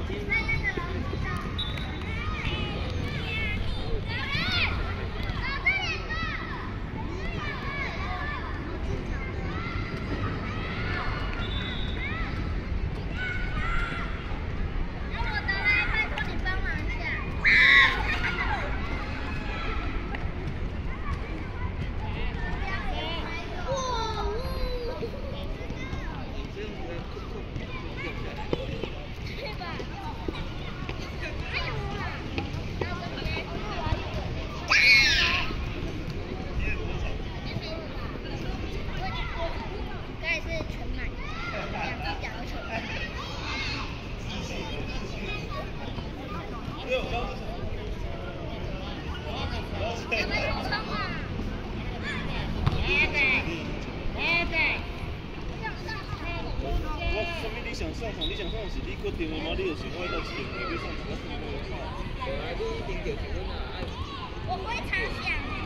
你想上场，你想上场是你决定的吗？你有想法到前面要上场，我一定就结婚啊！ 我非常想。